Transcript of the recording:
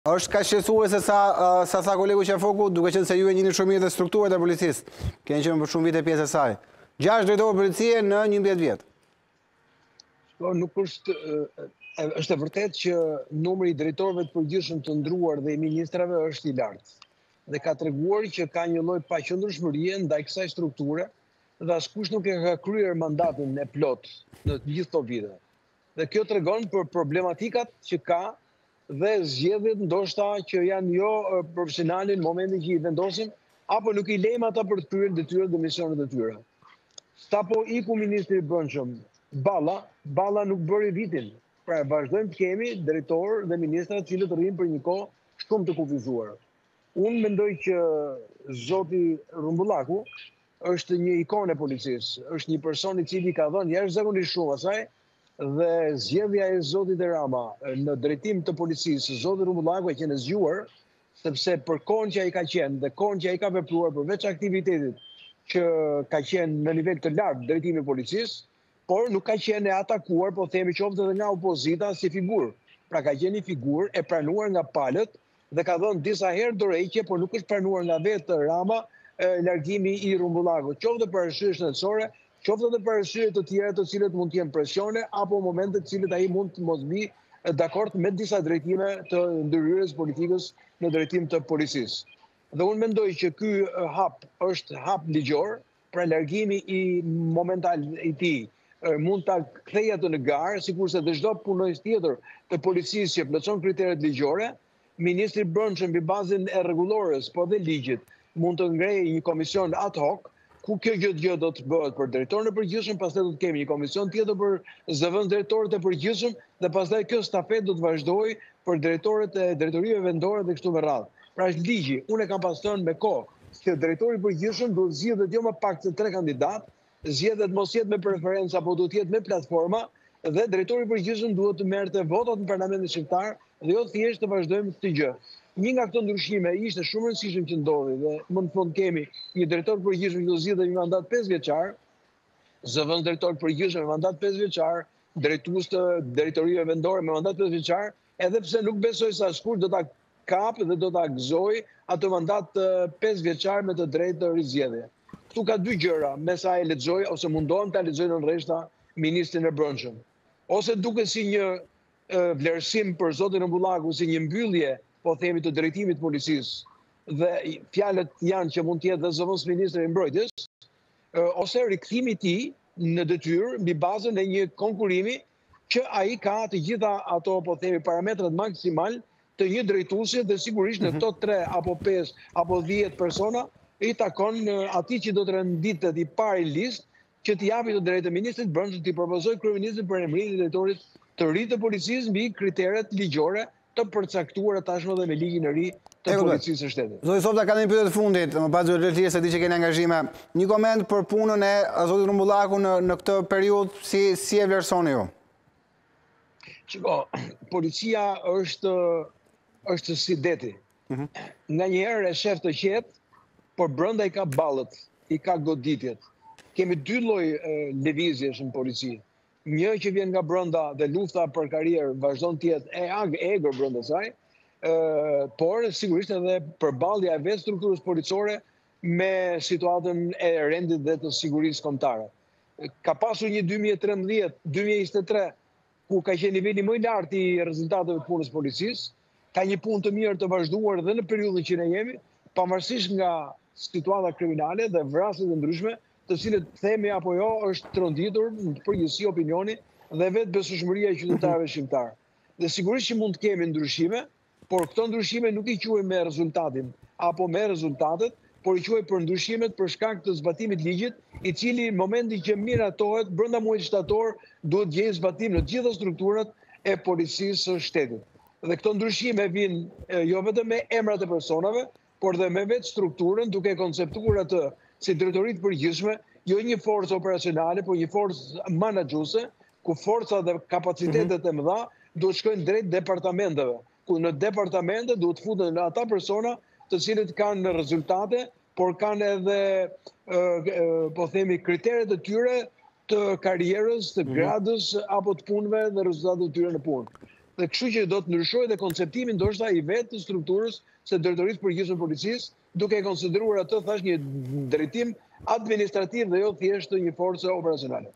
Është ka shqetësuese sa kolegu Qafoku, duke qenë se ju e njihni shumë mirë dhe strukturat e policisë. Keni qenë për shumë vite pjesë e saj. 6 drejtorë policie në 11 vjet. Po nuk është e vërtet që numri i drejtorëve të përgjithshëm të ndruar dhe i ministrave është i lartë. Dhe ka treguar që ka një lloj paqëndrueshmërie ndaj kësaj strukture dhe askush nuk e ka kryer mandatin e plot në të gjithë këto vite. Dhe kjo tregon për problematikat që ka dhe zgjedhjet ndoshta që janë jo profesionale në momentin që i vendosim, apo nuk i lejmë ata për të kryer detyrat dhe misionet e tyre. Sapo iku ministri i Brendshëm, Balla nuk bëri vitin. Pra vazhdojmë të kemi drejtorë dhe ministra të cilët rrinë për një kohë shumë të kufizuar. Unë mendoj që zoti Rumbullaku është një ikonë e policisë, është një person i cili ka dhënë jashtëzakonisht shumë asaj. Dhe zgjedhja e zotit Rama në drejtim të policisë, zoti Rumbullaku e qenë zgjuar, sepse për kohën që ai ka qenë dhe kohën që ai ka vepruar përveç aktivitetit që ka qenë në nivel të lartë drejtimi i policisë, por nuk ka qenë e atakuar, po themi qoftë edhe nga opozita si figurë. Pra ka qenë një figurë e pranuar nga palët dhe ka dhënë disa herë dorëheqje, por nuk është pranuar nga vetë Rama largimi i Rumbullakut, qoftë për arsye shëndetësore, qoftë edhe për arsye të tjera të cilët mund të jenë presione apo momente të cilët ai mund të mos bi dakord me disa drejtime të ndërhyrjes politikës në drejtim të policisë. Dhe unë mendoj që ky hap është hap ligjor, pra largimi i momental i tij mund ta kthejë atë në garë, sikurse çdo punonjës tjetër të policisë që plotson kriteret ligjore, ministri i Brendshëm mbi bazën e rregullores, po dhe ligjit, mund të ngrejë një komision ad hoc ku kjo gjë do të bëhet për drejtorin e përgjithshëm, pastaj do të kemi një komision tjetër për zëvendës drejtorët e përgjithshëm dhe pastaj kjo stafetë do të vazhdojë për drejtorët e drejtorive vendore dhe kështu me radhë. Pra është ligji, unë e kam pas thënë me kohë se drejtori i përgjithshëm duhet zgjidhet jo më pak se 3 kandidat, zgjedhet mos jetë me preferencë apo duhet jetë me platforma dhe drejtori i përgjithshëm duhet të merrte votat në Parlamentin shqiptar dhe jo thjesht të vazhdojmë këtë gjë. Një nga këto ndryshime ishte shumë e rëndësishme që ndodhi dhe më në fund kemi një drejtor përgjithshëm që do zgjidhet me mandat 5 vjeçar, zëvendës drejtor përgjithshëm me mandat 5 vjeçar, drejtues të drejtorive vendore me mandat 5 vjeçar, edhe pse nuk besoj se askush do ta kapë dhe do ta gëzojë atë mandat 5 vjeçar me të drejtë të rizgjedhje. Këtu ka dy gjëra, me sa e lexoj ose mundohem ta lexoj në rreshta ministrin e Brendshëm. Ose duket si një vlerësim për zotin Rumbullaku, si një mbyllje po themi të drejtimit të policisë dhe fjalët janë që mund të jetë dhe zëvendës ministri i mbrojtjes, ose rikthimi i tij në detyrë mbi bazën e një konkurrimi që ai ka të gjitha ato po themi parametrat maksimal të një drejtuesi dhe sigurisht në këto 3 apo 5 apo 10 persona i takon atij që do të renditet i pari listë që t'i japi të drejtë ministrit Brendshëm t'i propozojë kryeministrit për emërimin e drejtorit të ri të policisë mbi kriteret ligjore të përcaktuara tashmë dhe me ligjin e ri të policisë së shtetit. Zoti Sopta, ka një pyetje të fundit, më pas zotërisë se di që keni angazhime. Një koment për punën e zotit Rumbullaku në këtë periudhë, si e vlerësoni ju? Shiko, policia është si deti. Nganjëherë e shef të qetë, por brenda i ka ballët, i ka goditjet. Kemi 2 lloj lëvizjesh në polici. Një që vjen nga brenda dhe lufta për karrierë vazhdon të jetë e egër brenda saj, por sigurisht edhe përballja e vetë strukturës policore me situatën e rendit dhe të sigurisë kombëtare. Ka pasur një 2013-2023 ku ka qenë niveli më i lartë i rezultateve të punës policisë, ka një punë të mirë të vazhduar dhe në periudhën që ne jemi, pavarësisht nga situata kriminale dhe vrasjet e ndryshme, të cilët themi apo jo është tronditur në përgjithësi opinioni dhe vetë besueshmëria e qytetarëve shqiptar. Dhe sigurisht që mund të kemi ndryshime, por këto ndryshime nuk i quaj me rezultatin apo me rezultatet, por i quaj për ndryshimet për shkak të zbatimit ligjit, i cili në momentin që miratohet brenda muajit shtator duhet gjejë zbatim në të gjitha strukturat e policisë së shtetit. Dhe këto ndryshime vijnë jo vetëm me emrat e personave, por dhe me vetë strukturën, duke konceptuar atë si drejtori të përgjithshme, jo një forcë operacionale, por një forcë menaxhuese, ku forca dhe kapacitetet e mëdha duhet shkojnë drejt departamenteve, ku në departamente duhet futen ata persona të cilët kanë rezultate, por kanë edhe po themi kriteret e tyre të karrierës, të gradës apo të punëve dhe rezultatet e tyre në punë. Dhe kështu që do të ndryshojë dhe konceptimin ndoshta i vetë të strukturës së drejtorisë përgjithshme të policisë, duke konsideruar atë thash një drejtim administrativ dhe jo thjesht një forcë operacionale.